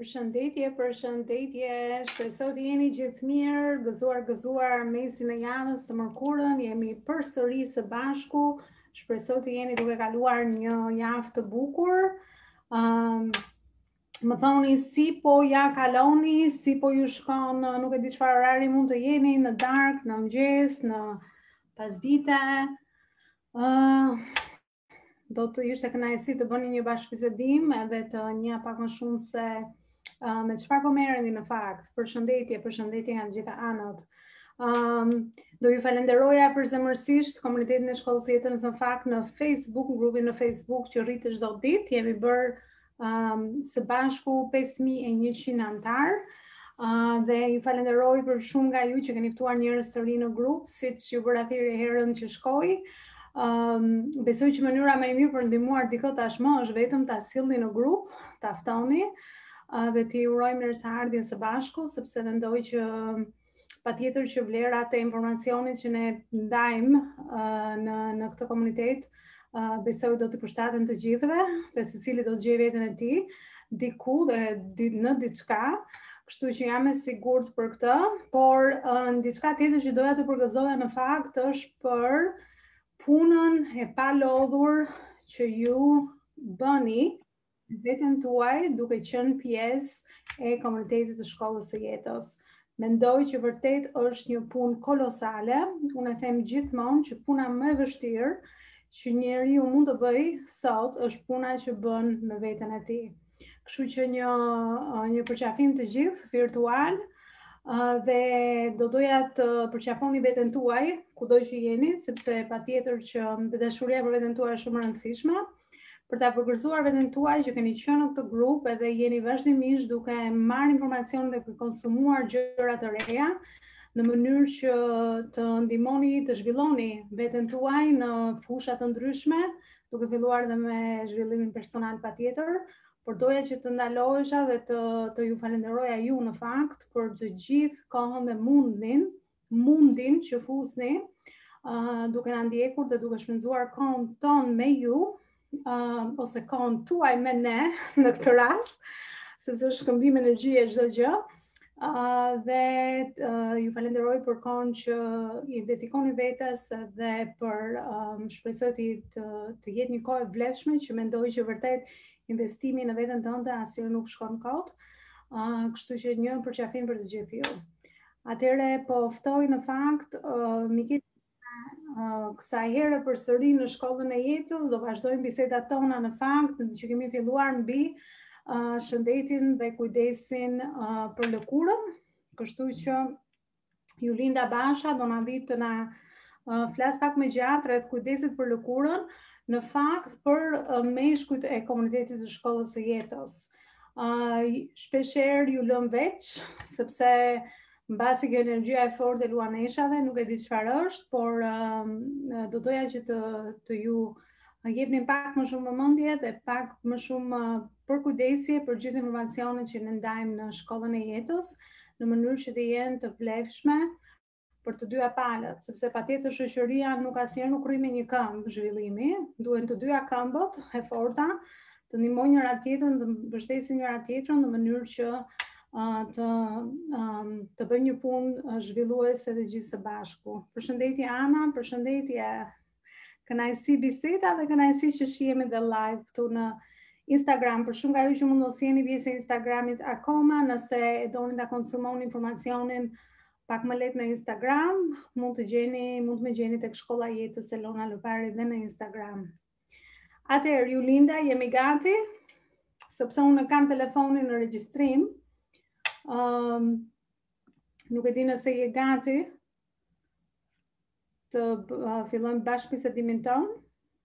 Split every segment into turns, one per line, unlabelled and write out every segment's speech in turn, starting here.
Përshëndetje, shpresoj të jeni gjithë mirë, gëzuar mesin e javës të mërkurën, jemi përsëri së bashku, shpresoj të jeni duke kaluar një javë të bukur. Më thoni si po ja kaloni, si po ju shkon, nuk e di çfarë orari mund të jeni, në darkë, në mëngjes, në pasdite. Do të ishte kënaqësi të bëni një bashkëbisedim edhe të një pak më shumë se me çfarë po merreni në fakt. Përshëndetje nga të gjitha anët. Do ju falenderoja përzemërsisht komunitetin e shkollës së jetës në fakt në Facebook, në grupin në Facebook që rritet çdo ditë. Jemi bërë së bashku 5100 anëtar. Dhe ju falenderoj për shumë nga ju që keni ftuar njerëz të rinj në grup, siç ju bëra thirrje herën që shkoi. Besoj që mënyra më e mirë për ndihmuar dikë tashmë është vetëm ta sillni në grup, ta ftoni dhe t'i urojmë mirëseardhjen së bashku, sepse mendoj që patjetër që vlerat e informacionit që ne ndajmë në këtë komunitet besoj do të përshtaten të gjithëve, dhe secili do të gjejë veten e tij diku dhe në diçka. Kështu që jam e sigurt për këtë, por diçka tjetër që doja të përgëzoja në fakt është për punën e palodhur që ju bëni veten tuaj duke qenë pjesë e komunitetit të shkollës së jetës. Mendoj që vërtet është një punë kolosale. Unë e them gjithmonë që puna më e vështirë që njeriu mund të bëjë sot është puna që bën me veten e tij. Kështu që një përqafim të gjithë virtual dhe do doja të përqafoni veten tuaj kudo që jeni, sepse patjetër që dashuria për veten tuaj është shumë e rëndësishme. Për ta përgërzuar veten tuaj që keni qenë në këtë grup edhe jeni vazhdimisht duke marrë informacion dhe konsumuar gjëra të reja në mënyrë që të ndihmoni të zhvilloni veten tuaj në fusha të ndryshme, duke filluar dhe me zhvillimin personal patjetër. Por doja që të ndalohesha dhe të ju falenderoja ju në fakt për të gjithë kohën dhe mundin që fusni duke na ndjekur dhe duke shpenzuar kohën tonë me ju, ose kohën tuaj me ne në këtë rast, sepse është shkëmbim energjie çdo gjë. Dhe ju falenderoj për kohën që i dedikoni vetes dhe për shpresoj të jetë një kohë e vlefshme që mendoj që vërtet investimi në veten tënde asnjëherë nuk shkon kot. Kështu që një përqafim për të gjithë ju. Atëherë po ftoj në fakt miqit kësaj here përsëri në shkollën e jetës, do vazhdojmë bisedat tona në fakt që kemi filluar mbi shëndetin dhe kujdesin për lëkurën. Kështu që Julinda Basha do na vi të na flas pak më gjatë rreth kujdesit për lëkurën, në fakt për meshkujt e komunitetit të shkollës së jetës. Shpeshherë ju lëm veç, sepse mbasi kjo energjia e fortë e luaneshave, nuk e di çfarë është, por do doja që të ju jepni pak më shumë vëmendje dhe pak më shumë përkujdesje për gjithë informacionet që ne ndajmë në shkollën e jetës, në mënyrë që të jenë të vlefshme për të dyja palët, sepse patjetër shoqëria asnjëherë nuk rri me një këmbë zhvillimi, duhen të dyja këmbët e forta të ndihmojnë njëra tjetrën, të mbështesin njëra tjetrën në mënyrë që të bëjmë një punë zhvilluese të gjithë së bashku. Përshëndetje Ana, përshëndetje. Kënaqësi biseda dhe kënaqësi që shihemi dhe live këtu në Instagram. Për shumë nga ju që mund mos jeni pjesë e Instagramit akoma, nëse doni ta konsumoni informacionin pak më lehtë në Instagram, mund të më gjeni tek Shkolla e Jetës Elona Lopari dhe në Instagram. Atëherë, Julinda, jemi gati, sepse unë kam telefonin në regjistrim. Nuk e di nëse je gati të fillojmë bashkë bisedimin tonë.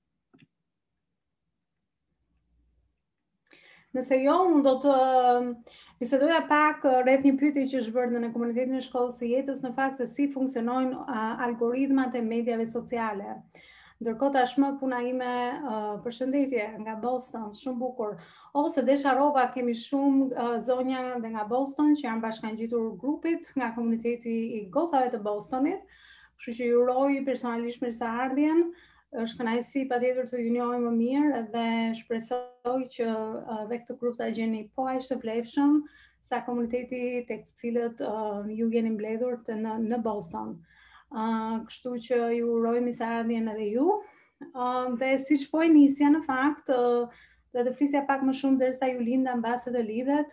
Nëse jo, unë do të bisedoja pak rreth një pyetje që është bërë në komunitetin e shkollës së jetës, në fakt se si funksionojnë algoritmat e medjave sociale. Ndërkohë tashmë puna ime, përshëndetje nga Boston, shumë bukur. Ose desharova, kemi shumë zonja dhe nga Boston që janë bashkangjitur grupit nga komuniteti i gocave të Bostonit. Kështu që ju uroj personalisht mirëseardhjen Është kënaqësi patjetër të ju njohim më mirë dhe shpresoj që dhe këtë grup ta gjeni po aq të vlefshëm sa komuniteti tek të cilët ju jeni mbledhur në Boston. Kështu që ju uroj misaradhjen edhe ju. Dhe siç po e nisja në fakt, do të flisja pak më shumë derisa ju linda mbase të lidhet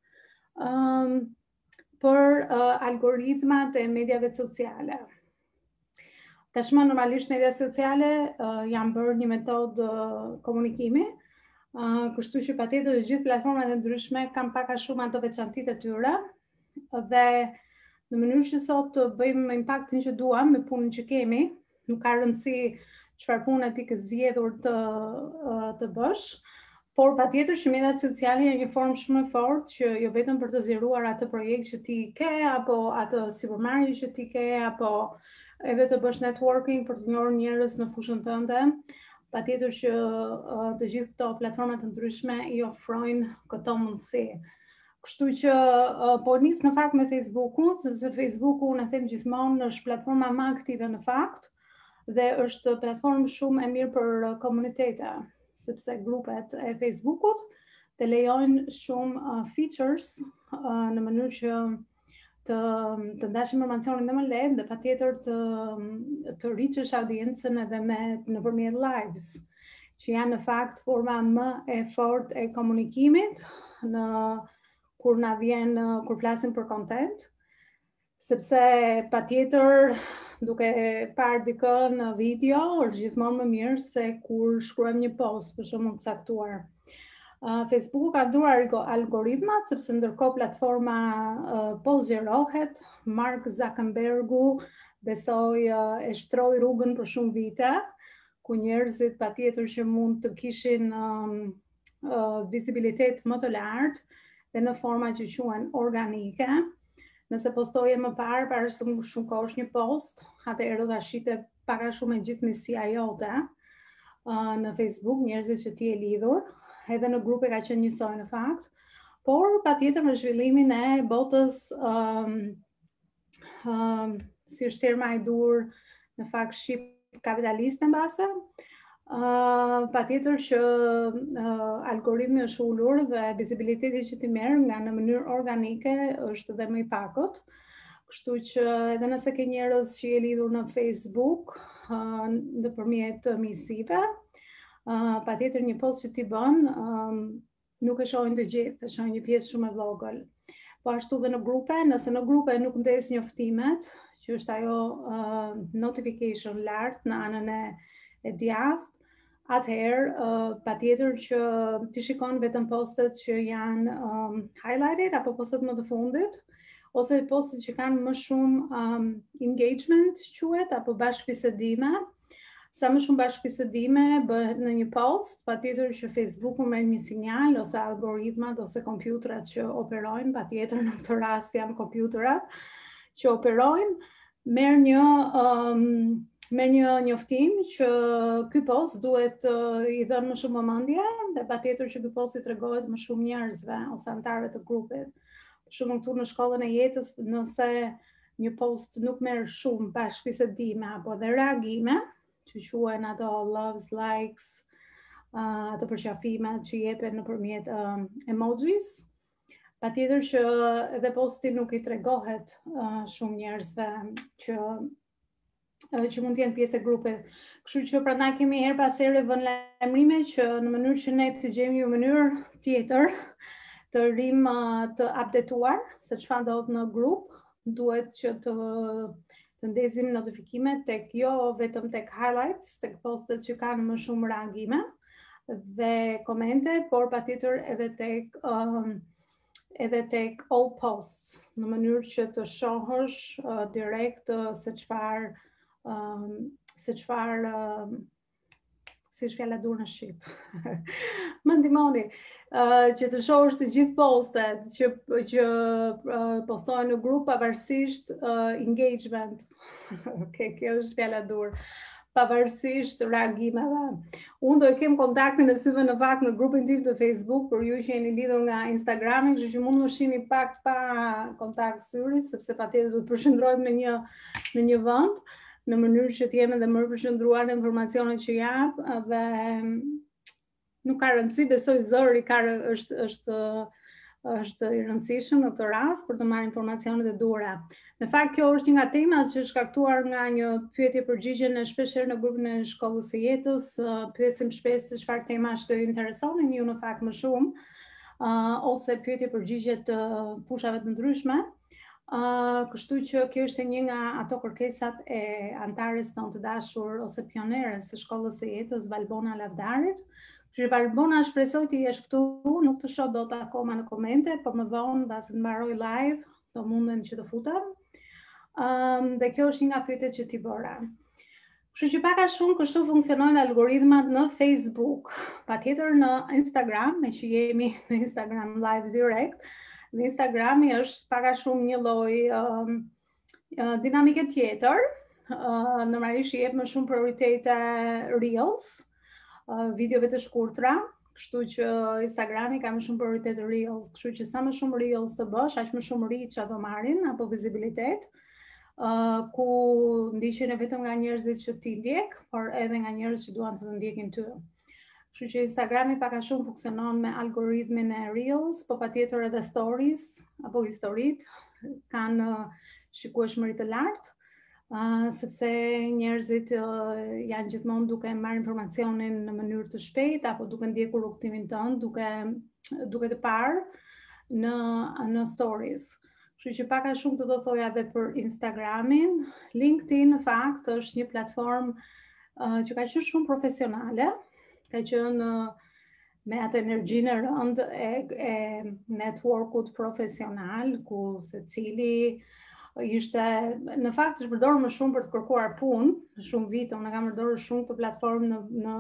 për algoritmat e mediave sociale. Tashmë normalisht mediat sociale janë bërë një metodë komunikimi, kështu që patjetër të gjithë platformat e ndryshme kanë pak a shumë ato veçantitë e tyre dhe në mënyrë që sot të bëjmë impaktin që duam me punën që kemi, nuk ka rëndësi çfarë pune ti ke zgjedhur të bësh, por patjetër që mediat sociale janë një formë shumë e fortë që jo vetëm për të zgjeruar atë projekt që ti ke apo atë sipërmarrje që ti ke apo edhe të bësh networking për të njohur njerëz në fushën tënde, patjetër që të gjithë këto platforma të ndryshme i ofrojnë këto mundësi. Kështu që po nis në fakt me Facebookun, sepse Facebooku unë e them gjithmonë është platforma më aktive në fakt dhe është platformë shumë e mirë për komunitete, sepse grupet e Facebookut të lejojnë shumë features në mënyrë që të ndash informacionin dhe më lehtë dhe patjetër të rriçësh audiencën edhe nëpërmjet lives, që janë në fakt forma më e fortë e komunikimit kur flasim për content, sepse patjetër duke parë dikë në video është gjithmonë më mirë se kur shkruajmë një post për shembull të caktuar. Facebooku ka dhuar algoritmat, sepse ndërkohë platforma po zgjerohet, Mark Zuckerbergu besoj e shtroi rrugën për shumë vite, ku njerëzit patjetër që mund të kishin vizibilitet më të lartë dhe në forma që quhen organike. Nëse postoje më parë para shumë kohësh një post, atëherë do ta shite pak a shumë e gjithë misia jote në Facebook, njerëzit që ti e lidhur. Edhe në grupe ka qenë njësoj në fakt, por patjetër në zhvillimin e botës si është terma e dur në fakt shqip kapitaliste mbase, patjetër që algoritmi është ulur dhe vizibiliteti që ti merr nga në mënyrë organike është edhe më i pakët. Kështu që edhe nëse ke njerëz që je lidhur në Facebook nëpërmjet misive, patjetër një post që ti bën nuk e shohin të gjithë, e shohin një pjesë shumë e vogël. Po ashtu dhe në grupe, nëse në grupe nuk ndes njoftimet, që është ajo notification lart në anën e djathtë, atëherë patjetër që ti shikon vetëm postet që janë highlighted apo postet më të fundit, ose postet që kanë më shumë engagement quhet apo bashkëbisedime. Sa më shumë bashkëbisedime bëhet në një post, patjetër që Facebooku merr një sinjal ose algoritmat ose kompjuterat që operojnë, patjetër në këtë rast janë kompjuterat që operojnë, merr një njoftim që ky post duhet i dhënë më shumë vëmendje dhe patjetër që ky post i tregohet më shumë njerëzve ose anëtarëve të grupit. Për shembull këtu në shkollën e jetës, nëse një post nuk merr shumë bashkëbisedime apo dhe reagime, që quhen ato loves, likes, ato përqafimet që jepen nëpërmjet emojis, patjetër që edhe posti nuk i tregohet shumë njerëzve që mund të jenë pjesë e grupit. Kështu që prandaj kemi her pas here vënë lajmërime që në mënyrë që ne të gjejmë një mënyrë tjetër të rrim të updateuar se çfarë ndodh në grup, duhet që të ndezim notifikimet tek jo vetëm tek highlights, tek postet që kanë më shumë reagime dhe komente, por patjetër edhe tek all posts, në mënyrë që të shohësh direkt se çfarë si është fjala dur në shqip. Më ndihmoni që të shohësh të gjithë postet që postohen në grup pavarësisht engagement. Okej, kjo është fjala dur. Pavarësisht reagimeve. Unë do e kem kontaktin e syve në fakt në grupin tim të Facebook, për ju që jeni lidhur nga Instagrami, kështu që mund më shihni pak pa kontakt syri, sepse patjetër do të përshëndrojmë në një vend. në mënyrë që të jemi edhe më përqendruar në informacionet që jap dhe nuk ka rëndësi, besoj zëri është i rëndësishëm në këtë rast për të marrë informacionet e duhura. Në fakt kjo është një nga temat që është shkaktuar nga një pyetje përgjigje në shpeshherë në grupin e shkollës së jetës, pyesim shpesh se çfarë temash të interesonin ju në fakt më shumë, ose pyetje përgjigje të fushave të ndryshme. Kështu që kjo është një nga ato kërkesat e antares tonë të dashur ose pioneres së shkollës së jetës, Arbonne Lavdarit. Kështu që Arbonne shpresoj të jesh këtu, nuk të shoh dot akoma në komente, por më vonë mbas të mbaroj live, do mundem që të futem. Dhe kjo është një nga pyetjet që ti bëra. Kështu që pak a shumë kështu funksionojnë algoritmat në Facebook, patjetër në Instagram, me që jemi në Instagram live direct. Në Instagrami është pak a shumë një lloj dinamike tjetër. Normalisht jep më shumë prioritete Reels, videove të shkurtra, kështu që Instagrami ka më shumë prioritet Reels, kështu që sa më shumë Reels të bësh, aq më shumë reach do marrin apo vizibilitet, ku ndiqen vetëm nga njerëzit që ti ndjek, por edhe nga njerëz që duan të ndjekin ty. Kështu që Instagrami pak a shumë funksionon me algoritmin e Reels, po patjetër edhe stories apo historit kanë shikueshmëri të lartë. Sepse njerëzit janë gjithmonë duke marrë informacionin në mënyrë të shpejtë apo duke ndjekur rrugtimin tënd, duke të parë në stories. Kështu që pak a shumë të do thoja edhe për Instagramin. LinkedIn në fakt është një platformë që ka qenë shumë profesionale, ka qenë me atë energjinë e rëndë e networkut profesional, ku secili ishte, në fakt është përdorur më shumë për të kërkuar punë, shumë vite, unë kam përdorur shumë të platformë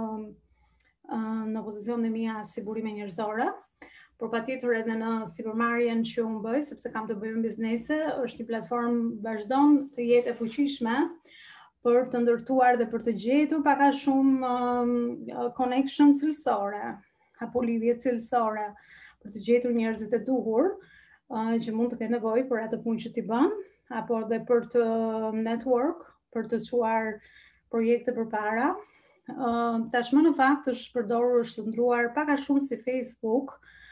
në pozicionin e mia si burime njerëzore, por patjetër edhe në sipërmarrjen që unë bëj, sepse kam të bëj me biznese, është një platformë vazhdon të jetë e fuqishme për të ndërtuar dhe për të gjetur pak a shumë connection cilësore, apo lidhje cilësore, për të gjetur njerëzit e duhur që mund të kenë nevojë për atë punë që ti bën, apo dhe për të network, për të çuar projekte përpara. Tashmë në fakt është përdorur, është shndruar pak a shumë si Facebook.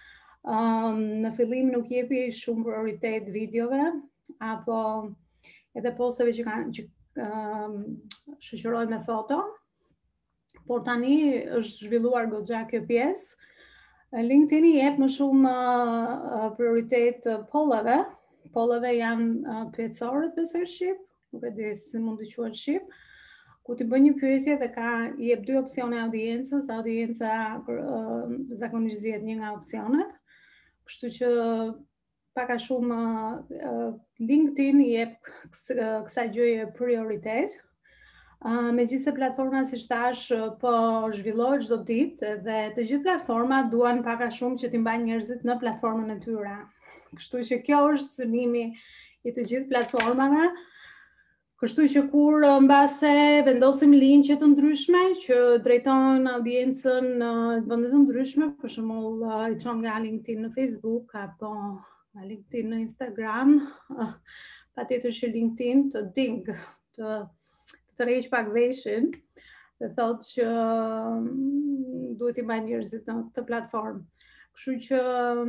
Në fillim nuk jepi shumë prioritet videove apo edhe posteve që shoqërohen me foto, por tani është zhvilluar goxha kjo pjesë. LinkedIn i jep më shumë prioritet pollave. Pollave janë pyetësorët besoj shqip, nuk e di si mund të quhet shqip, ku ti bën një pyetje dhe i jep dy opsione audiencës, dhe audienca zakonisht zgjedh një nga opsionet. Kështu që pak a shumë LinkedIn i jep kësaj gjëje prioritet. Megjithëse platforma si thash po zhvillohet çdo ditë dhe të gjithë platformat duan pak a shumë që t'i mbajnë njerëzit në platformën e tyre. Kështu që kjo është synimi i të gjithë platformave. Kështu që kur mbase vendosim linqe të ndryshme që drejtojnë audiencën në vende të ndryshme, për shembull i çon nga LinkedIn në Facebook apo nga LinkedIn në Instagram, patjetër që LinkedIn të ding, të tërheq pak veshin, dhe thotë që duhet i mbajnë njerëzit në këtë platformë. Kështu që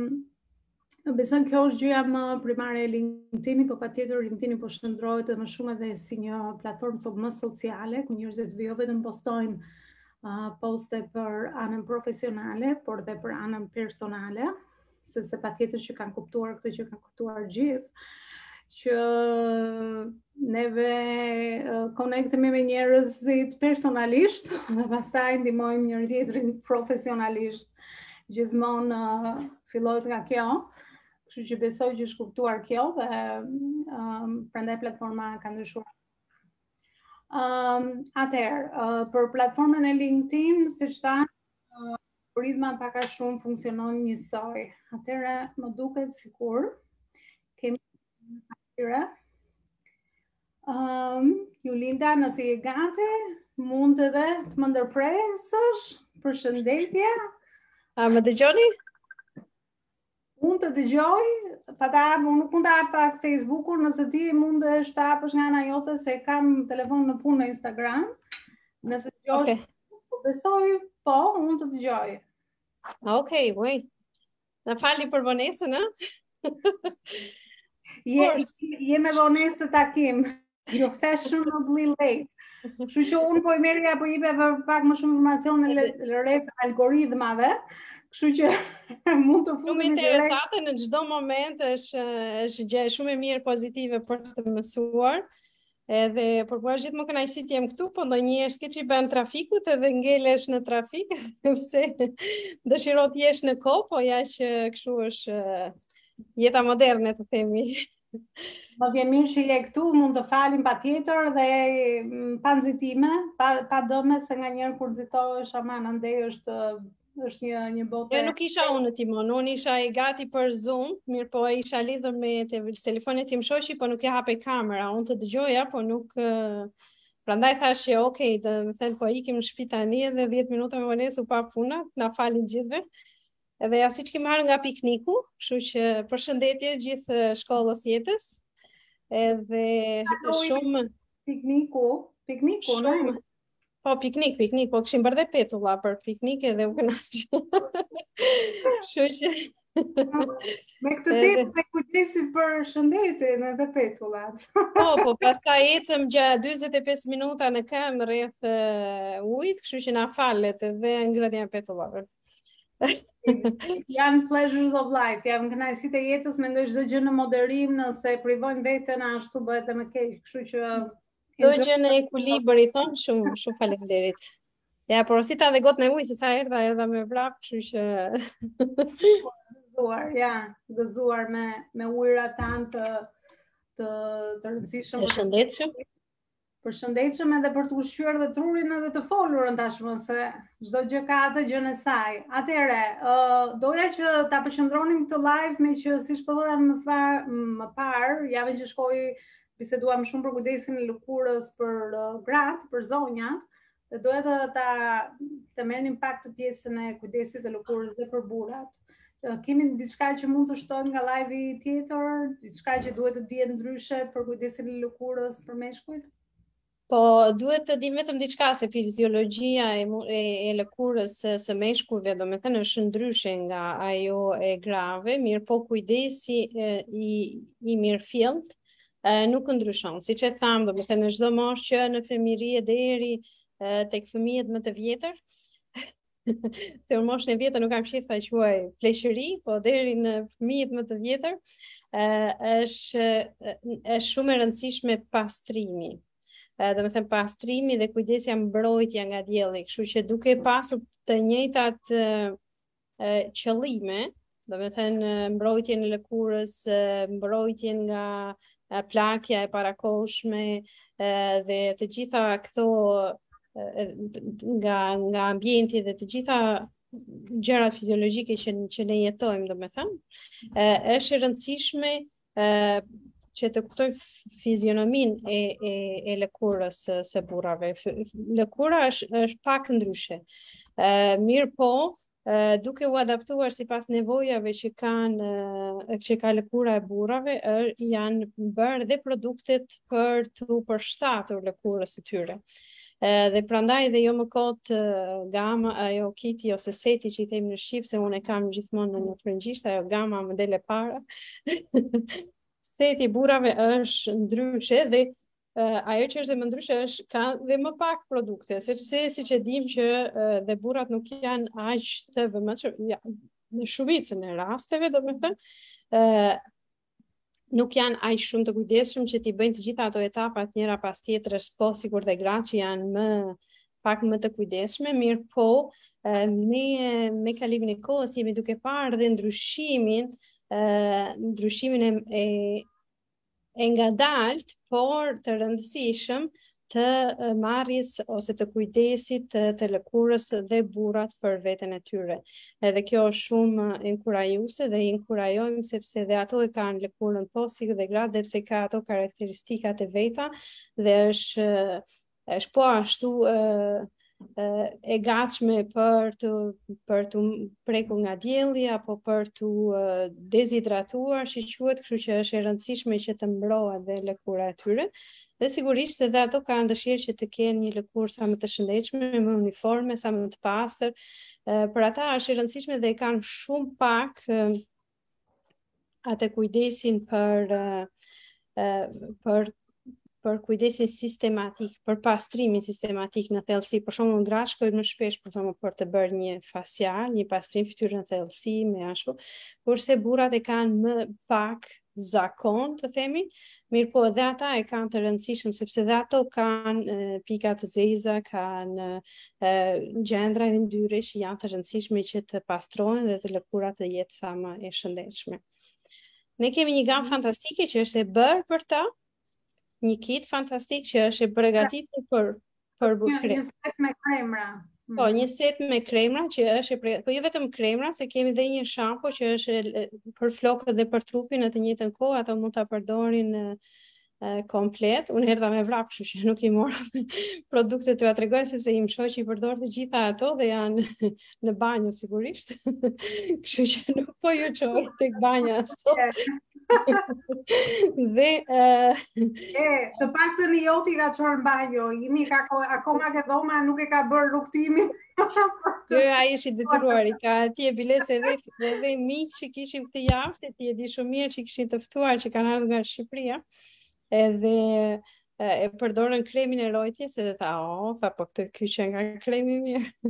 besoj kjo është gjëja më primare e LinkedIn-i, por patjetër LinkedIn-i po shndrohet më shumë edhe si një platformë më sociale, ku njerëzit jo vetëm postojnë poste për anën profesionale, por edhe për anën personale, sepse patjetër që kanë kuptuar këtë që kanë kuptuar gjithë, që neve konektemi me njerëzit personalisht dhe pastaj ndihmojmë njëri tjetrin profesionalisht. Gjithmonë fillohet nga kjo. Kështu që besoj që është kuptuar kjo dhe prandaj platforma ka ndryshuar. Atëherë, për platformën e LinkedIn, siç thash, algoritma pak a shumë funksionon njësoj. Atëherë më duket sikur kemi tyre. Julinda, nëse je gati, mund edhe të më ndërpresësh. Përshëndetje.
A më dëgjoni?
Unë të dëgjoj, unë nuk mund të hap pak Facebook-un, nëse ti mundesh të hapësh nga ana jote se kam telefon në punë në Instagram. Nëse dëgjosh, besoj, po, unë të dëgjoj.
Okej, uj. Në fali për vonesën,
Je me vonesë të takim. You're fashionably late. Kështu që unë po i merrja po jepja pak më shumë informacione rreth algoritmave, kështu që mund të futemi
direkt. Shumë interesante, në çdo moment është gjë shumë e mirë pozitive për të mësuar. Edhe përveç gjithmonë kënaqësi të jem këtu, po ndonjëherë s'ke ç'i bën trafikut edhe ngelesh në trafik, sepse dëshiro të jesh në kohë, po ja që kështu është jeta moderne, të themi.
Më vjen mirë që je këtu, mund të falim patjetër dhe pa nxitime, pa dëme se nganjëherë kur nxitohesh aman andej është një botë.
Nuk isha unë në timon, unë isha i gati për Zoom, mirë po isha lidhur me telefonin tim shoqi, po nuk e hape kamera, unë të dëgjoja, po nuk prandaj thash që okay, do të thënë po ikim në shtëpi tani edhe 10 minuta me vonesë u pa puna, na falin gjithëve. Edhe siç kemi marrë nga pikniku, kështu që përshëndetje gjithë shkollës jetës. Edhe shumë
pikniku,
shumë. Po piknik, po kishim bërë dhe petulla për piknik edhe u kënaqë. Kështu që
me këtë temë me kujdesit për shëndetin edhe petullat.
Po pastaj ecëm gjatë 45 minuta në këmbë rreth ujit, kështu që na falet edhe ngrënia e petullave.
Janë pleasures of life, janë kënaqësitë e jetës, mendoj çdo gjë në moderim, nëse privojmë veten ashtu bëhet më keq, kështu që
çdo gjë në ekuilibër i thon, shumë faleminderit. Ja, porosita dhe gotë në ujë, se sa erdha me vrap, kështu që
gëzuar me ujëra tanë të rëndësishëm. Përshëndetshëm edhe për të ushqyer dhe trurin edhe të folurën tashmë, se çdo gjë ka atë gjën e saj. Atëherë, doja që ta përqendronim këtë live me që siç po thoja më parë, javën që shkoi, biseduam shumë për kujdesin e lëkurës për gratë, për zonjat, dhe doja të merrnim pak të pjesën e kujdesit të lëkurës dhe për burrat. Kemi diçka që mund të shtojmë nga live-i tjetër, diçka që duhet të dihet ndryshe për kujdesin e lëkurës për meshkujt?
Po, duhet të dim vetëm diçka se fiziologjia e lëkurës së meshkujve, domethënë është ndryshe nga ajo e grave, mirë po kujdesi i mirëfillt nuk ndryshon. Siç e tham, domethënë në çdo moshë që në fëmijëri deri tek fëmijët më të vjetër. Se në moshën e vjetër nuk kam qejf ta quaj pleqëri, po deri në fëmijët më të vjetër është shumë e rëndësishme pastrimi. Do të thënë pastrimi dhe kujdesja mbrojtja nga dielli, kështu që duke pasur të njëjtat qëllime, do të thënë mbrojtjen e lëkurës, mbrojtjen nga plakja e parakohshme dhe të gjitha këto nga ambienti dhe të gjitha gjërat fiziologjike që ne jetojmë, do të thënë, është e rëndësishme që të kuptoj fizionomin e lëkurës së burrave. Lëkura është pak ndryshe. Mirë po, duke u adaptuar sipas nevojave që ka lëkura e burrave, janë bërë dhe produktet për të përshtatur lëkurës së tyre. Dhe prandaj dhe jo më kot gama, ajo kiti ose seti që i themi në shqip, se unë e kam gjithmonë në frëngjisht, ajo gama modele para. Seti burrave është ndryshe dhe ajo që është dhe më ndryshe është ka dhe më pak produkte, sepse siç e dim që dhe burrat nuk janë aq të vëmendshëm, në shumicën e rasteve, domethënë, nuk janë aq shumë të kujdesshëm që t'i bëjnë të gjitha ato etapat njëra pas tjetrës, po sikur dhe gratë që janë pak më të kujdesshme, mirë po me kalimin e kohës jemi duke parë dhe ndryshimin e ngadalt, por të rëndësishëm të marrjes ose të kujdesit të lëkurës dhe burrat për veten e tyre. Edhe kjo është shumë inkurajuese dhe inkurajojmë sepse dhe ato e kanë lëkurën po si dhe gratë, dhe pse ka ato karakteristikat e veta dhe është po ashtu e gatshme për të prekur nga dielli apo për të dezidratuar, që quhet, kështu që është e rëndësishme që të mbrohet dhe lëkura e tyre. Dhe sigurisht edhe ato kanë dëshirë që të kenë një lëkurë sa më të shëndetshme, më uniforme, sa më të pastër. Për ata është e rëndësishme dhe kanë shumë pak atë kujdesin për kujdesin sistematik, për pastrimin sistematik në thellësi. Për shembull, gra shkojnë më shpesh për të bërë një facial, një pastrim fytyrë në thellësi me ashtu, kurse burrat e kanë më pak zakon, të themi, mirë po edhe ata e kanë të rëndësishëm, sepse dhe ato kanë pika të zeza, kanë gjendra e ndyre që janë të rëndësishme që të pastrohen dhe të lëkurat të jetë sa më e shëndetshme. Ne kemi një gamë fantastike që është e bërë për ta, një kit fantastik që është e përgatitur për
Një set me kremra.
Po, një set me kremra që është po jo vetëm kremra, se kemi dhe një shampo që është për flokët dhe për trupin në të njëjtën kohë, ato mund ta përdorin komplet. Unë erdha me vrap, kështu që nuk i mora produktet t'ua tregoj, sepse im shoqi i përdor të gjitha ato dhe janë në banjë sigurisht. Kështu që nuk po ju çoj tek banja sot. Dhe
të paktën i joti ka çuar në banjo, jemi akoma ke dhoma nuk e ka bërë rrugtimin.
Ai është i detyruar, i ka atje bilese edhe miq që kishim këtë javë, se ti e di shumë mirë që kishin të ftuar që kanë ardhur nga Shqipëria. Edhe e përdorën kremin e rojtjes edhe tha, po këtë kyçe nga kremi mirë.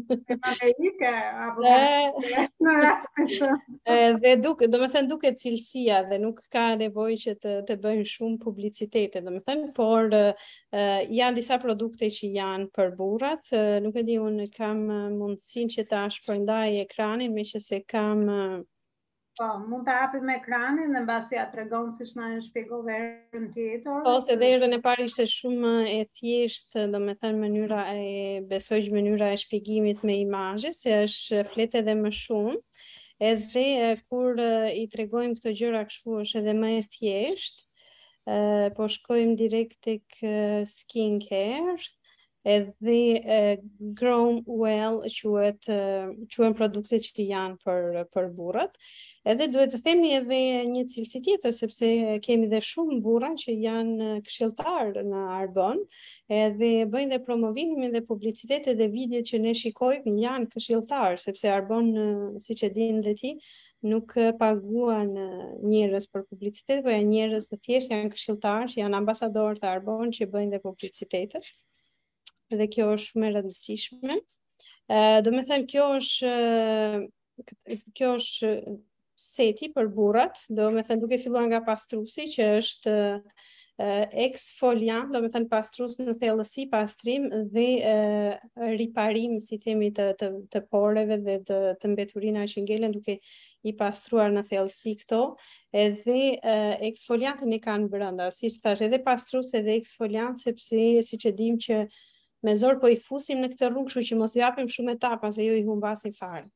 Dhe duket cilësia dhe nuk ka nevojë që të bëjnë shumë publicitete, por janë disa produkte që janë për burrat. Nuk e di, unë kam mundësinë që ta shpërndaj ekranin, meqense kam
Po, mund të hapim me ekranin dhe mbasi ja tregon siç na e shpjegove herën tjetër.
Po, se dhe herën e parë ishte shumë e thjeshtë, mënyra e shpjegimit me imazhe, se është flet edhe më shumë. Edhe kur i tregojmë këto gjëra kështu është edhe më e thjeshtë. Po shkojmë direkt tek skin care. Edhe Grown Well quhen produktet që janë për burrat. Edhe duhet të themi edhe një cilësi tjetër, sepse kemi dhe shumë burra që janë këshilltar në Arbonne, edhe bëjnë dhe promovimin dhe publicitetet dhe videot që ne shikojmë janë këshilltar, sepse Arbonne, siç e din dhe ti, nuk paguan njerëz për publicitet, po janë njerëz të thjeshtë, janë këshilltar, që janë ambasadorë të Arbonne që bëjnë dhe publicitetet. Dhe kjo është shumë e rëndësishme. Do me thënë, kjo është seti për burrat, do me thënë duke filluar nga pastrusi që është eksfoliant, do me thënë pastrus në thellësi, pastrim dhe riparim, si themi, të poreve dhe të mbeturina që ngelen duke i pastruar në thellësi këto, edhe eksfoliantin e kanë brenda, si thash, edhe pastrus edhe eksfoliant, sepse siç e dim që me zor po i fusim në këtë rrugë, kështu që mos i japim shumë etapa, se jo i humbasim fare.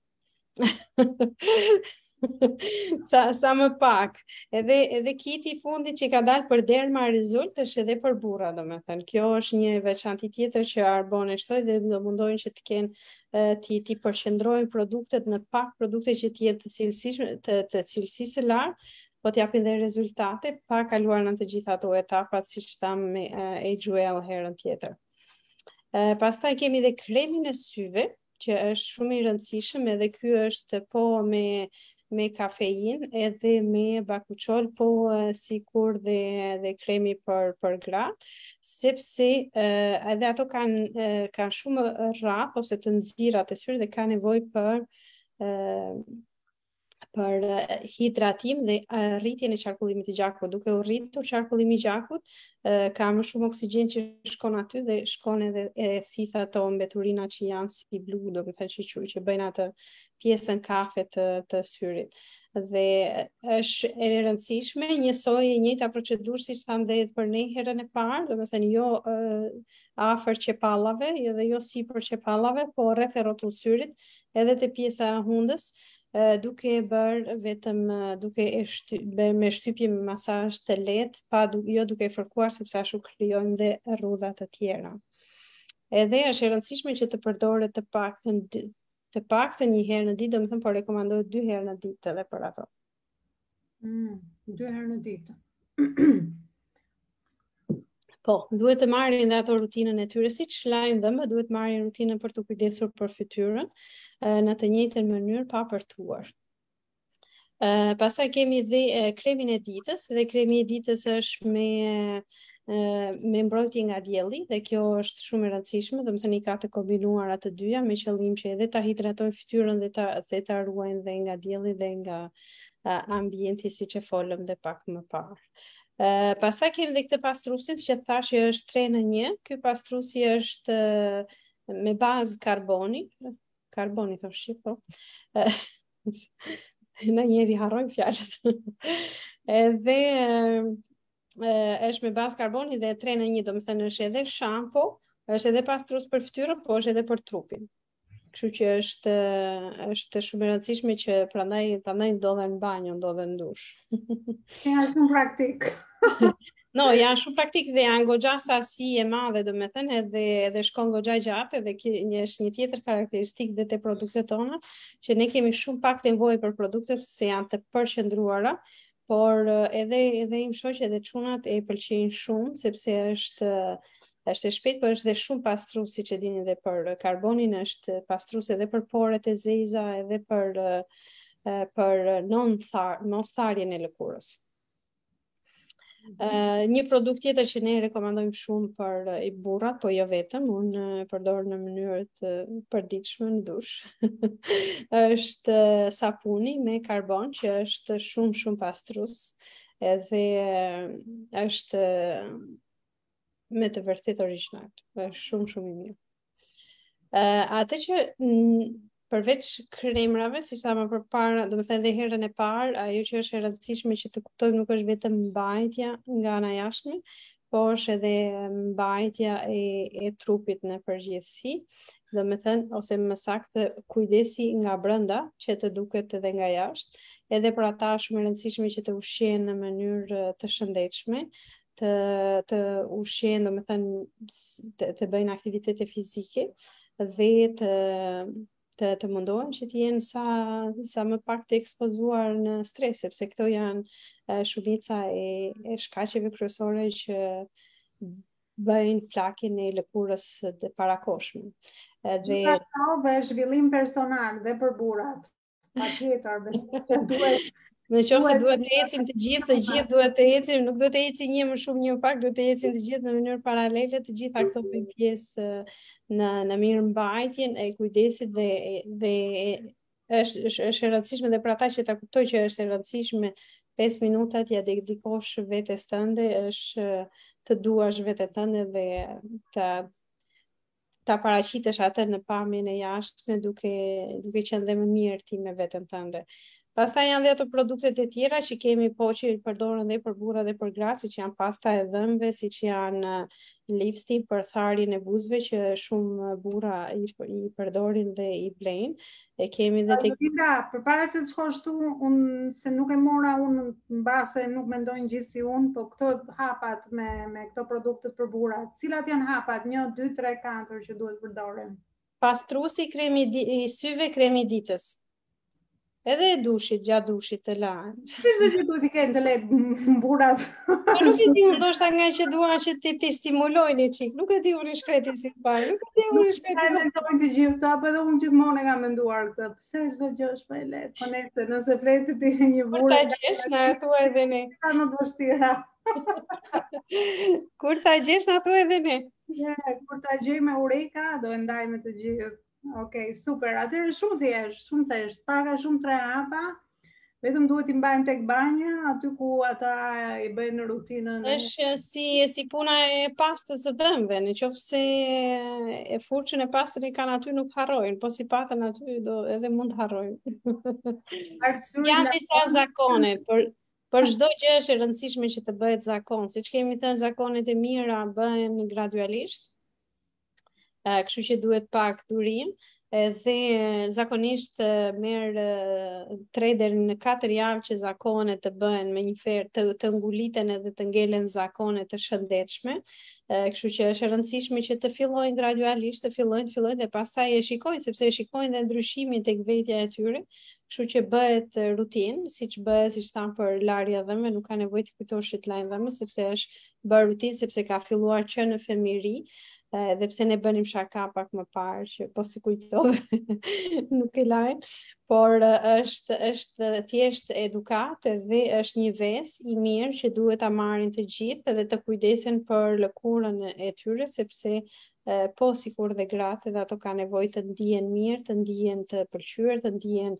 Sa më pak. Edhe kiti i fundit që ka dalë për derma rezult është edhe për burra, domethënë. Kjo është një veçanti tjetër që Arbonne shtoi dhe do mundojnë që të kenë ti përqendrojnë produktet në pak produkte që të jetë të cilësisë së lartë, po t'japin dhe rezultate pa kaluar në të gjitha ato etapat, siç tham me Age Well herën tjetër. Pastaj kemi dhe kremin e syve, që është shumë i rëndësishëm, edhe ky është po me kafein edhe me bakuqol, po sikur dhe kremi për gratë, sepse edhe ato kanë shumë rrap ose të nxirrat e syve dhe ka nevojë për hidratim dhe rritjen e qarkullimit të gjakut. Duke u rritur qarkullimi i gjakut, ka më shumë oksigjen që shkon aty dhe shkon edhe thitha ato mbeturina që janë si blu, do të thënë që bëjnë atë pjesën kafe të syrit. Dhe është e rëndësishme njësoj e njëjta procedurë siç tham dhe për ne herën e parë, do të thënë jo afër qepallave, dhe jo sipër qepallave, po rreth e rrotullsyrit, edhe te pjesa e hundës, duke bërë vetëm me shtypje me masazh të lehtë, jo duke fërkuar, sepse ashtu krijojmë dhe rrudha të tjera. Edhe është e rëndësishme që të përdoret të paktën një herë në ditë, domethënë po rekomandohet 2 herë në ditë edhe për ato.
2 herë në ditë.
Po, duhet të marrin dhe ato rutinën e tyre, siç lajnë dhëmbë, duhet marrin rutinën për të kujdesur për fytyrën në të njëjtën mënyrë pa përtuar. Pastaj kemi dhe kremin e ditës, dhe kremi e ditës është me mbrojtje nga dielli, dhe kjo është shumë e rëndësishme, domethënë i ka të kombinuar atë dyja me qëllim që edhe ta hidratojnë fytyrën dhe ta ruajnë dhe nga dielli dhe nga ambienti, siç e folëm dhe pak më parë. Pastaj kemi dhe këtë pastruesin që thash që është 3 në 1. Ky pastruesi është me bazë karboni thosh po. Në njeri harrojnë fjalët. Edhe është me bazë karboni dhe 3 në 1, domethënë është edhe shampo, është edhe pastrues për fytyrën, po është edhe për trupin. Kështu që është shumë e rëndësishme që prandaj ndodhen në banjo, ndodhen në dush.
Janë shumë praktik.
No, janë shumë praktik dhe janë goxha sasi e madhe, domethënë edhe shkon goxha gjatë, dhe është një tjetër karakteristikë dhe te produktet tona, që ne kemi shumë pak nevojë për produkte se janë të përqendruara, por edhe im shoq edhe çunat e pëlqejnë shumë sepse është e shpejtë, por është dhe shumë pastrues, siç e dini, dhe për karbonin është pastrues edhe për poret e zeza, edhe për non-tharjen e lëkurës. Një produkt tjetër që ne rekomandojmë shumë për i burrat, po jo vetëm, unë përdor në mënyrë të përditshme në dush. Është sapuni me karbon, që është shumë pastrues, edhe është me të vërtet origjinal. Është shumë i mirë. Atë që përveç kremrave, si sa më përpara, domethënë edhe herën e parë, ajo që është e rëndësishme që të kuptojmë nuk është vetëm mbajtja nga ana jashtme, por është edhe mbajtja e trupit në përgjithësi, domethënë ose më saktë kujdesi nga brenda që të duket edhe nga jashtë. Edhe për ata është shumë e rëndësishme që të ushqehen në mënyrë të shëndetshme, të ushqehen, domethënë të bëjnë aktivitete fizike dhe të mundohen që të jenë sa më pak të ekspozuar në stres, sepse këto janë shumica e shkaqeve kryesore që bëjnë plakjen e lëkurës të parakohshme.
Dhe zhvillim personal dhe për burrat. Patjetër, besoj duhet.
Nëse duhet të ecim të gjithë duhet të ecim, nuk duhet të ecim një më shumë një më pak, duhet të ecim të gjithë në mënyrë paralele, të gjitha këto bëjnë pjesë në mirëmbajtjen e kujdesit dhe është e rëndësishme dhe për ata që ta kuptoj që është e rëndësishme 5 minuta t'ia dedikosh vetes tënde, është të duash veten tënde dhe ta paraqitesh atë në pamjen e jashtme duke qenë dhe më mirë ti me veten tënde. Pastaj janë dhe ato produktet e tjera që kemi po që përdoren dhe për burra dhe për gra, siç janë pasta e dhëmbëve, siç janë lipstick për tharjen e buzëve që shumë burra i përdorin dhe i blejnë. E kemi dhe
përpara se të shkosh tu, unë se nuk e mora unë mbase nuk mendojnë gjithë si unë, po këto hapat me këto produktet për burra, cilat janë hapat 1, 2, 3, 4 që duhet përdoren?
Pastruesi, kremi i syve, kremi i ditës. Edhe e dushit, gjatë dushit të lanë.
Kështë që duhet i kenë të letë burat?
Po nuk e di, ndoshta nga që duan që ti stimulojnë i qik. Nuk e di unë i shkreti si parë. Nuk e di unë i shkreti.
Ne mendojnë të gjithë ta, për dhe unë gjithmonë e kam menduar këtë. Pse çdo gjë është më e lehtë? Po nëse fletit ti një burë.
Kur ta gjesh, na thua edhe ne.
Ka më të vështira.
Kur ta gjesh, na thua edhe ne.
Kur ta gjej me ureka, do e ndaj me të gjithë. Okej, super. Atëherë shumë thjesht, paka shumë 3 hapa. Vetëm duhet i mbajmë tek banja, aty ku ata i bëjnë rutinën.
Është si puna e pastës së dhëmbëve, nëse e furçën e pastën e kanë aty nuk harrojnë, po si patën aty edhe mund të harrojnë. Janë disa zakone, për çdo gjë është e rëndësishme që të bëhet zakon. Siç kemi thënë, zakonet e mira bëhen gradualisht. Kështu që duhet pak durim, Edhe zakonisht merr 3 deri në 4 javë që zakonet të bëhen me një ferë të nguliten edhe të ngelen zakone të shëndetshme. Kështu që është e rëndësishme që të fillojnë gradualisht, të fillojnë dhe pastaj e shikojnë, sepse e shikojnë dhe ndryshimin tek vetja e tyre. Kështu që bëhet rutinë, siç thamë për larja e dhëmbëve, nuk ka nevojë të kujtosh që të lajnë dhëmbët, sepse është bërë rutinë, sepse ka filluar që në fëmijëri. Dhe pse ne bënim shaka pak më parë që po si kujtove nuk e lajnë, por është thjesht edukat dhe është një vesë i mirë që duhet ta marrin të gjithë dhe të kujdesen për lëkurën e tyre, sepse po sikur dhe gratë dhe ato ka nevojë të ndihen mirë, të ndihen të pëlqyer, të ndihen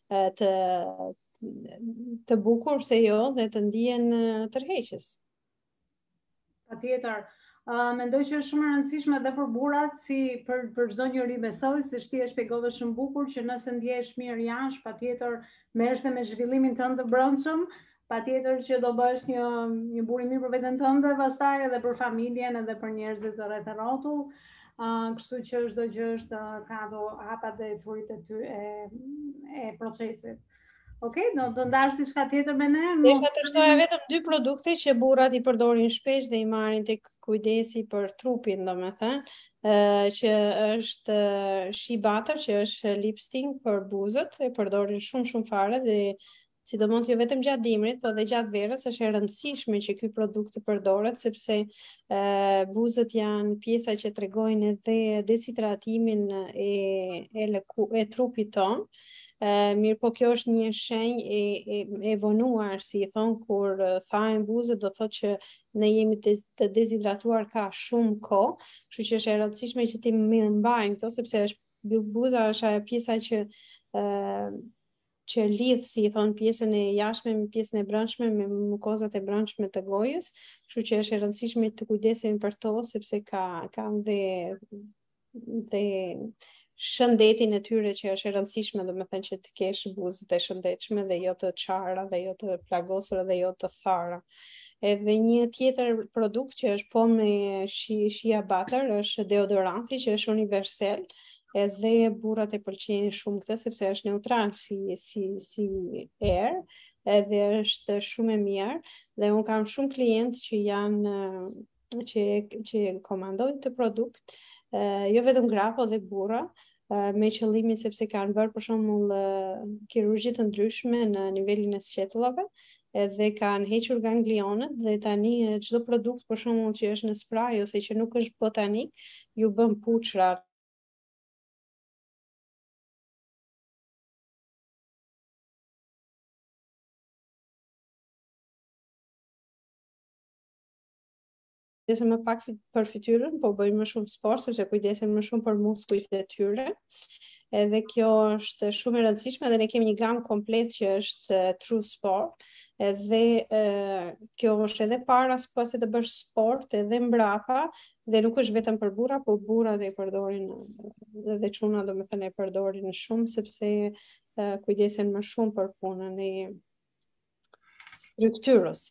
të bukur se jo dhe të ndihen tërheqës.
Patjetër. Mendoj që është shumë e rëndësishme edhe për burrat, si për çdo njeri besoj, si ti e shpjegove shumë bukur që nëse ndjehesh mirë jashtë, patjetër merresh me zhvillimin tënd të brendshëm, patjetër që do bësh një burr i mirë për veten tënde, pastaj edhe për familjen, edhe për njerëzit të rreth rrotull. Kështu që çdo gjë ka ato hapat dhe ecurit e procesit. Okej, do ndash diçka tjetër me ne?
Desha të shtoja vetëm 2 produkte që burrat i përdorin shpesh dhe i marrin tek kujdesi për trupin, domethënë, që është shea butter, që është lipstick për buzët, e përdorin shumë fare dhe sidomos jo vetëm gjatë dimrit, por edhe gjatë verës është e rëndësishme që ky produkt të përdoret, sepse buzët janë pjesa që tregojnë edhe deshidratimin e trupit ton. Mirë, po kjo është një shenjë e vonuar, si i thon, kur thahen buzët, do thotë që ne jemi të dezhidratuar ka shumë kohë, kështu që është e rëndësishme që ti mirëmbajmë këto, sepse buza është ajo pjesa që lidh, si i thon, pjesën e jashtme me pjesën e brendshme, me mukozat e brendshme të gojës, kështu që është e rëndësishme të kujdesemi për to, sepse kanë dhe shëndetin e tyre që është e rëndësishme, domethënë që të kesh buzët e shëndetshme dhe jo të çara dhe jo të plagosura dhe jo të thara. Edhe një tjetër produkt që është po me shea butter është deodoranti, që është universal, edhe burrat e pëlqejnë shumë këtë sepse është neutral si erë, edhe është shumë e mirë dhe un kam shumë klientë që janë që komandojnë të produkt, jo vetëm gra, po dhe burra, me qëllimin sepse kanë bërë për shembull kirurgji të ndryshme në nivelin e sqetullave, edhe kanë hequr ganglionet dhe tani çdo produkt për shembull që është në spray ose që nuk është botanik, ju bën puçra. Kujdesen më pak për fytyrën, po bëjnë më shumë sport, sepse kujdesen më shumë për muskujt e tyre. Edhe kjo është shumë e rëndësishme dhe ne kemi një gamë komplet që është True Sport. Edhe kjo është edhe para pasi të bësh sport, edhe mbrapa, dhe nuk është vetëm për burra, po burrat e përdorin edhe çuna, domethënë e përdorin shumë sepse kujdesen më shumë për punën e strukturës.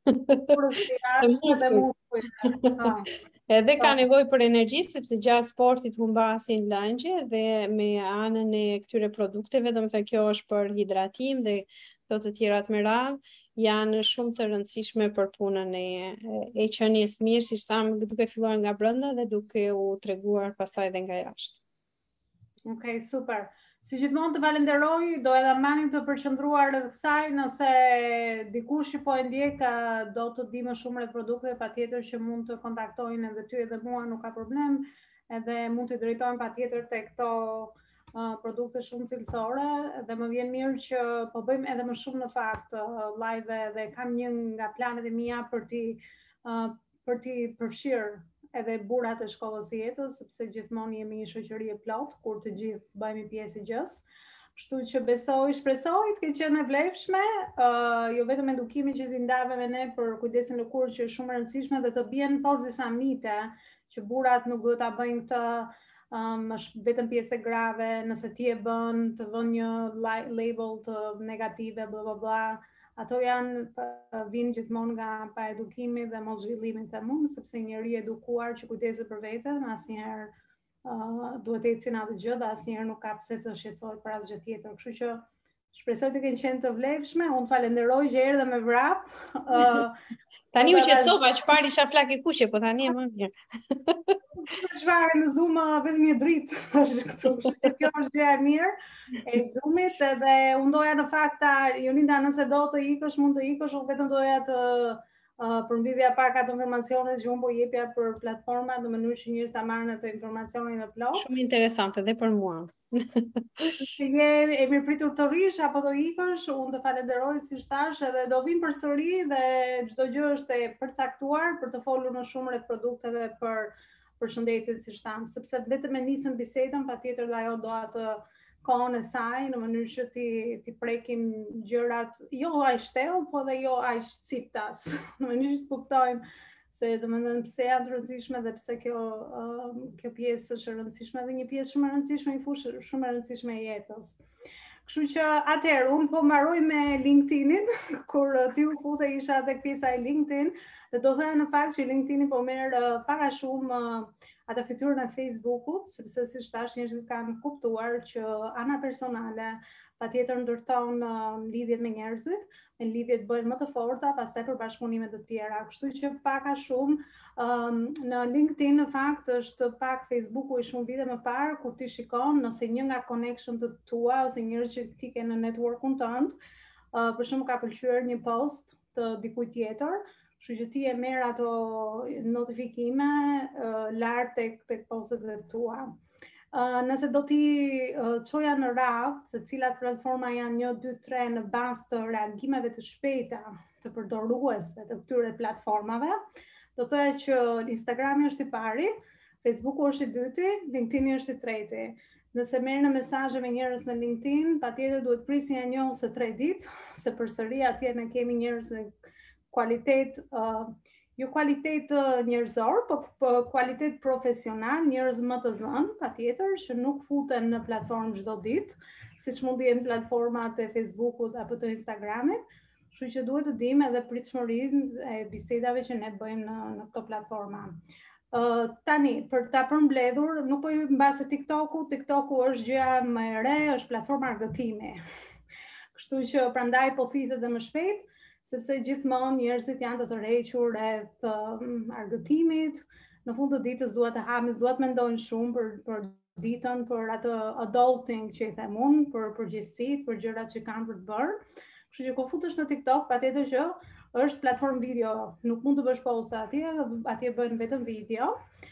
Edhe ka nevojë për energji, sepse gjatë sportit humbasin lëngje dhe me anën e këtyre produkteve, domethënë kjo është për hidratim dhe këto të tjerat me radhë janë shumë të rëndësishme për punën e qenies mirë, siç tham, duke filluar nga brenda dhe duke u treguar pastaj edhe nga jashtë.
Okej, super. Si gjithmonë të falenderoj, do edhe manim të përqendruar rreth kësaj, nëse dikush që po e ndjek do të di më shumë rreth produkteve, patjetër që mund të kontaktojnë edhe ty edhe mua, nuk ka problem, edhe mund të drejtojnë patjetër tek këto produkte shumë cilësore, dhe më vjen mirë që po bëjmë edhe më shumë në fakt live dhe kam një nga planet e mia për ti përfshirë edhe burrat e shkollës së jetës, sepse gjithmonë jemi një shoqëri e plotë kur të gjithë bëhemi pjesë e gjës. Kështu që shpresoj të ketë qenë e vlefshme, jo vetëm edukimin që ti ndave me ne për kujdesin lëkurë që është shumë e rëndësishme dhe të bien poshtë disa mite që burrat nuk duhet ta bëjnë këtë, është vetëm pjesë e grave, nëse ti e bën të vën një label të negative, bla bla bla. Ato vinë gjithmonë nga pa edukimi dhe mos zhvillimi të mund, sepse njeri edukuar që kujdeset për veten asnjëherë duhet të ecin atë gjë dhe asnjëherë nuk ka pse të shqetësohet për asgjë tjetër. Kështu që shpresoj të kenë qenë të vlefshme. Unë falenderoj që erdhe me vrap.
Tani u qetësova, çfarë isha flak e kuqe, po tani e më mirë.
Çfarë në Zoom vetëm një dritë është këtu, kështu që kjo është gjë e mirë e Zoomit dhe unë doja në fakt Jolinda nëse do të ikësh mund të ikësh, unë vetëm doja të përmbledhja pak ato informacione që unë po jepja për platforma në mënyrë që njerëzit ta marrin ato informacione në plot.
Shumë interesante dhe për mua.
E mirëpritur të rish apo do ikësh, unë të falenderoj si thash edhe do vim përsëri dhe çdo gjë është e përcaktuar për të folur më shumë rreth produkteve për shëndetin siç tham, sepse vetëm e nisëm bisedën, patjetër dhe ajo do atë kohën e saj në mënyrë që ti prekim gjërat jo aq shtellë, po dhe jo aq siptas, në mënyrë që të kuptojmë se domethënë pse janë të rëndësishme dhe pse kjo pjesë është e rëndësishme dhe një pjesë shumë e rëndësishme, një fushë shumë e rëndësishme e jetës. Kështu që atëherë unë po mbaroj me LinkedIn-in, kur ti u fute isha tek pjesa e LinkedIn, dhe do thënë në fakt që LinkedIn-i po merr pak a shumë atë fytyrën e Facebook-ut, sepse siç thash njerëzit kanë kuptuar që ana personale patjetër ndërton lidhjet me njerëzit, e lidhjet bëhen më të forta, pastaj për bashkëpunime të tjera. Kështu që pak a shumë në LinkedIn në fakt është pak Facebook-u i shumë vite më parë kur ti shikon nëse një nga connection të tua ose njerëz që ti ke në networkun tënd, për shembull ka pëlqyer një post të dikujt tjetër, kështu që ti e merr ato notifikime lart tek postet e tua. Nëse do t'i çoja në radhë se cilat platforma janë 1, 2, 3 në bazë të reagimeve të shpejta të përdoruesve të këtyre platformave, do thoya që Instagrami është i pari, Facebooku është i dyti, LinkedIni është i treti. Nëse merr në mesazhe me njerëz në LinkedIn, patjetër duhet prisni ja 1 ose 3 ditë, se përsëri atje ne kemi njerëz me kualitet jo kualitet njerëzor, po kualitet profesional, njerëz më të zënë, patjetër, që nuk futen në platformë çdo ditë, siç mund të jenë platformat e Facebookut apo të Instagramit. Kështu që duhet të dimë edhe pritshmërinë e bisedave që ne bëjmë në këto platforma. Tani, për ta përmbledhur, nuk po ju mbase TikToku është gjëja më e re, është platforma argëtimi. Kështu që prandaj po thithet edhe më shpejt, sepse gjithmonë njerëzit janë të tërhequr rreth argëtimit. Në fund të ditës duhet të hamin, duhet mendojnë shumë për ditën, për atë adulting që i them unë, për përgjegjësitë, për gjërat që kanë për të bërë. Kështu që kur futesh në TikTok, patjetër që është platformë video, nuk mund të bësh posta atje bëhen vetëm video.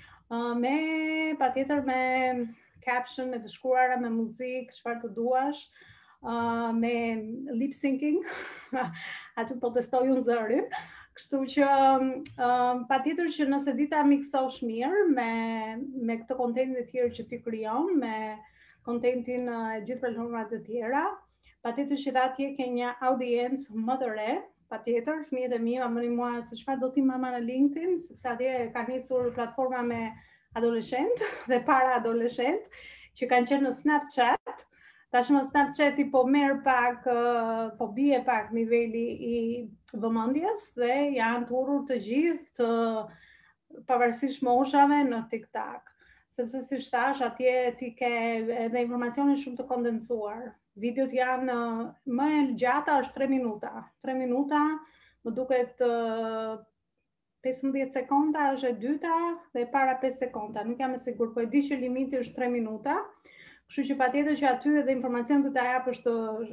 Patjetër me caption, me të shkruara, me muzikë, çfarë të duash. Me lip syncing, aty po testoj unë zërin, kështu që patjetër që nëse dita miksosh mirë me këtë kontentin e tjerë që ti krijon, me kontentin e gjithë platformave të tjera, patjetër që atje ke një audiencë më të re, patjetër fëmijët e mi ma mënin mua se çfarë do ti mama në LinkedIn, sepse atje ka nisur platforma me adoleshent dhe para adoleshent që kanë qenë në Snapchat. Tashmë Snapchati po merr pak, po bie pak niveli i vëmendjes dhe janë turur të gjithë pavarësisht moshave në TikTok. Sepse si thash, atje ti ke edhe informacione shumë të kondensuar. Videot janë më e gjata është 3 minuta. 3 minuta, më duket 15 sekonda është e dyta dhe para 5 sekonda. Nuk jam e sigurt, po e di që limiti është 3 minuta. Kështu që patjetër që aty edhe informacion të japësh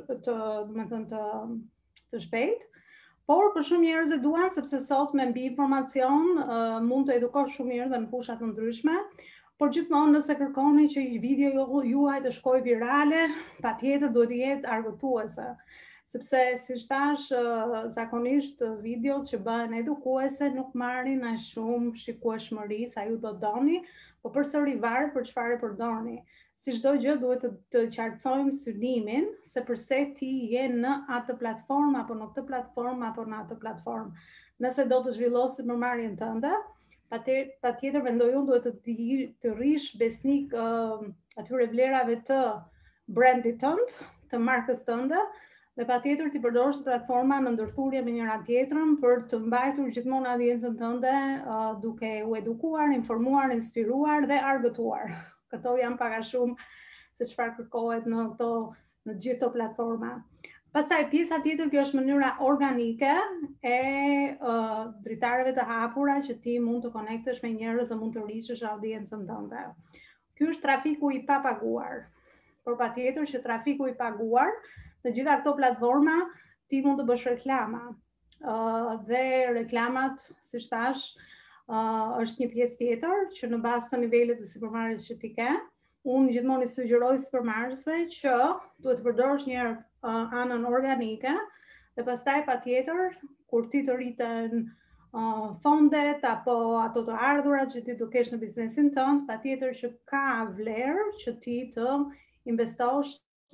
të shpejt, por për shumë njerëz e duan sepse sot me mbi informacion mund të edukosh shumë mirë dhe në fusha të ndryshme, por gjithmonë nëse kërkoni që video juaj të shkojë virale, patjetër duhet të jetë argëtuese. Sepse siç thash, zakonisht videot që bëhen edukuese nuk marrin aq shumë shikueshmëri sa ju do doni, po përsëri varet për çfarë përdorni. Si çdo gjë duhet të qartësojmë synimin se përse ti je në atë platformë apo në këtë platformë apo në atë platformë. Nëse do të zhvillosë përmarrjen tënde, patjetër mendoj unë duhet të rish besnik atyre vlerave të brandit tënd, të markës tënde, dhe patjetër ti përdorësh platforma në ndërthurje me njëra tjetrën për të mbajtur gjithmonë audiencën tënde duke u edukuar, informuar, inspiruar dhe argëtuar. Këto janë pak a shumë se çfarë kërkohet në gjithë këto platforma. Pastaj pjesa tjetër, kjo është mënyra organike e dritareve të hapura që ti mund të konektesh me njerëz dhe mund të rriqësh audiencën tënde. Ky është trafiku i papaguar. Por patjetër që trafiku i paguar, në gjitha këto platforma ti mund të bësh reklama. Dhe reklamat, siç thash, është një pjesë tjetër që në bazë të nivelit të sipërmarrjes që ti ke, unë gjithmonë i sugjeroj sipërmarrësve që duhet të përdorësh një anën organike dhe pastaj patjetër kur ti të rriten fondet apo ato të ardhurat që ti do kesh në biznesin tënd, patjetër që ka vlerë që ti të investosh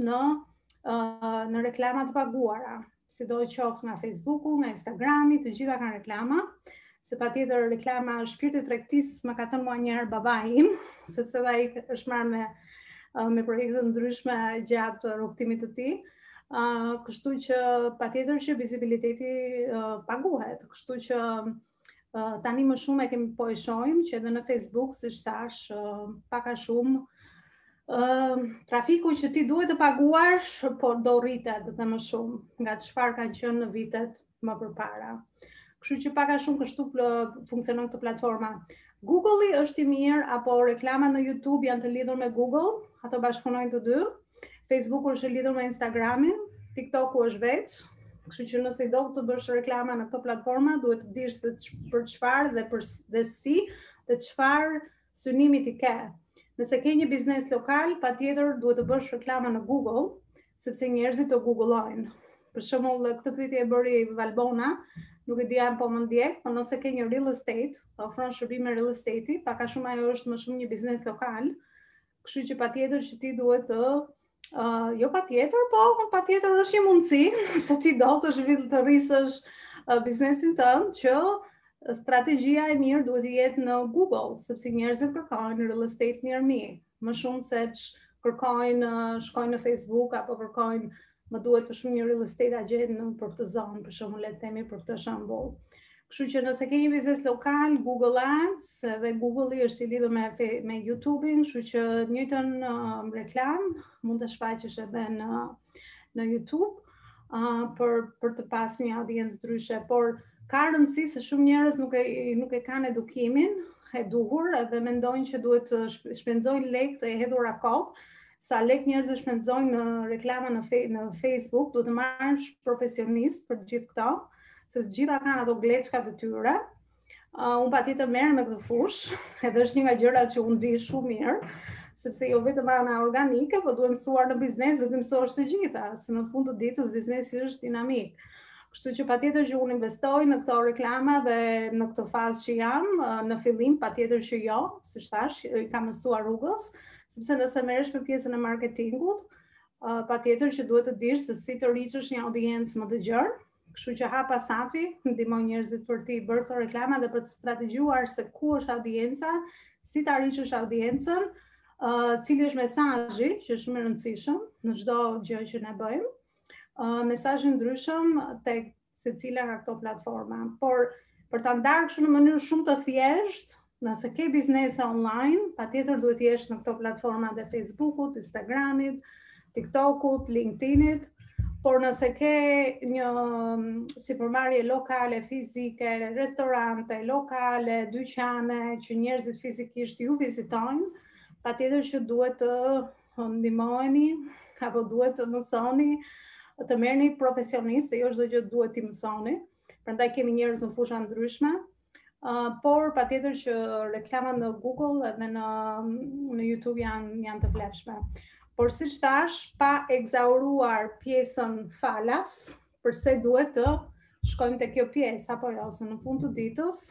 në reklama të paguara, sido qoftë nga Facebooku, nga Instagrami, të gjitha kanë reklama. Se patjetër reklama shpirti tregtisë më ka thënë mua një herë babai im, sepse ai është marrë me projekte ndryshme gjatë rrugtimit të tij. Kështu që patjetër që vizibiliteti paguhet. Kështu që tani më shumë e kemi po e shohim që edhe në Facebook, siç thash, pak a shumë trafiku që ti duhet të paguash, po do rritet edhe më shumë nga çfarë ka qenë në vitet më përpara. Kështu që pak a shumë kështu funksionon këtë platforma. Google-i është i mirë, apo reklama në YouTube janë të lidhur me Google, ato bashkëpunojnë të dy. Facebooku është i lidhur me Instagramin, TikToku është veç. Kështu që nëse do të bësh reklama në këto platforma, duhet të dish se për çfarë dhe si dhe çfarë synimi ti ke. Nëse ke një biznes lokal, patjetër duhet të bësh reklama në Google, sepse njerëzit do googlojnë. Për shembull, këtë pyetje e bëri Arbonne, nuk e di po më ndjek, por nëse ke një real estate, ofron shërbime real estate, pak a shumë ajo është më shumë një biznes lokal, kështu që patjetër që ti duhet të jo patjetër, po patjetër është një mundësi se ti do të rrisësh biznesin tënd që strategjia e mirë duhet të jetë në Google, sepse njerëzit kërkojnë real estate njerëmi, më shumë se kërkojnë shkojnë në Facebook apo kërkojnë më duhet për shumë një real estate agent për këtë zonë, për shembull le të themi për këtë shembull. Kështu që nëse ke një biznes lokal, Google Ads dhe Google-i është i lidhur me YouTube-in, kështu që njëjtën reklam mund të shfaqesh edhe në YouTube për të pasur një audiencë ndryshe, por ka rëndësi se shumë njerëz nuk e kanë edukimin e duhur dhe mendojnë që duhet të shpenzojnë lekë të hedhura kot. Sa lek njerëzit shpenzojnë në reklama në Facebook, duhet të marrësh profesionist për gjithë këto, sepse gjitha kanë ato gleçkat e tyre. Unë patjetër merrem me këtë fushë, edhe është një nga gjërat që unë di shumë mirë, sepse jo vetëm ana organike, por duhet mësuar në biznes, duhet mësosh të gjitha, se në fund të ditës biznesi është dinamik. Kështu që patjetër që unë investoj në këto reklama dhe në këtë fazë që jam, në fillim patjetër që jo, siç thash, i kam mësuar rrugës, sepse nëse merresh me pjesën e marketingut, patjetër që duhet të dish se si të rriqësh një audiencë më të gjerë. Kështu që hapa sapi, ndihmoj njerëzit për të bërë këto reklama dhe për të strategjuar se ku është audienca, si ta rriqësh audiencën, cili është mesazhi, që është shumë i rëndësishëm në çdo gjë që ne bëjmë. Mesazhi ndryshëm tek secila nga këto platforma, por për ta ndarë kështu në mënyrë shumë të thjeshtë, nëse ke biznese online, patjetër duhet të jesh në këto platforma të Facebookut, Instagramit, TikTokut, LinkedInit, por nëse ke një sipërmarrje lokale, fizike, restorante, lokale, dyqane, që njerëzit fizikisht ju vizitojnë, patjetër që duhet të ndihmoni apo duhet të mësoni të merrni profesionist, se jo çdo gjë duhet t'i mësoni. Prandaj kemi njerëz në fusha ndryshme, por patjetër që reklamat në Google edhe në YouTube janë të vlefshme. Por siç thash, pa egzauruar pjesën falas, përse duhet të shkojmë te kjo pjesë apo jo, se në fund të ditës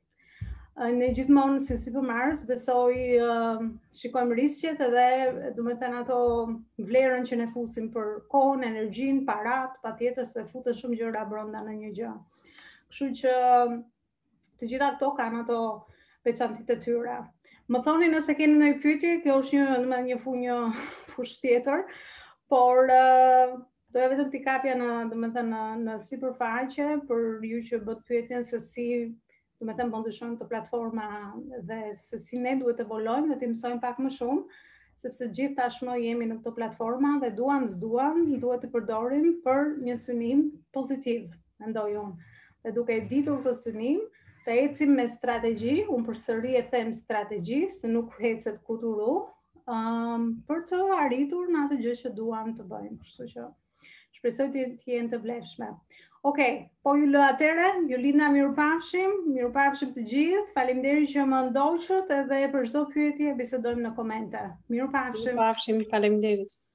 ne gjithmonë si sipërmarrës besoj shikojmë rrisqet edhe domethënë ato vlerën që ne fusim për kohën, energjinë, parat, patjetër se futen shumë gjëra brenda në një gjë. Kështu që të gjitha këto kanë ato veçantitë e tyre. Më thoni nëse keni ndonjë pyetje, kjo është një fushë tjetër, por doja vetëm t'i kapja në sipërfaqe për ju që bët pyetjen se si do me thënë po ndryshojnë këto platforma dhe se si ne duhet të evolojmë dhe të mësojmë pak më shumë, sepse gjithë tashmë jemi në këto platforma dhe duam duhet të përdorim për një synim pozitiv, mendoj unë. Dhe duke ditur këtë synim, të ecim me strategji, unë përsëri e them strategji, se nuk hecet kuturu, për të arritur në atë gjë që duam të bëjmë, kështu që shpresoj të jenë të vlefshme. Okej, po ju lë atëre, Jolina, mirupafshim të gjithë, faleminderit që më ndoqët edhe për çdo pyetje bisedojmë në komente. Mirupafshim.
Mirupafshim, faleminderit.